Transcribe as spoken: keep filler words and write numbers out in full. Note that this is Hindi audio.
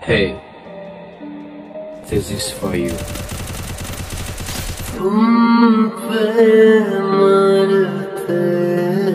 Hey, this is for you. तुम पे मरते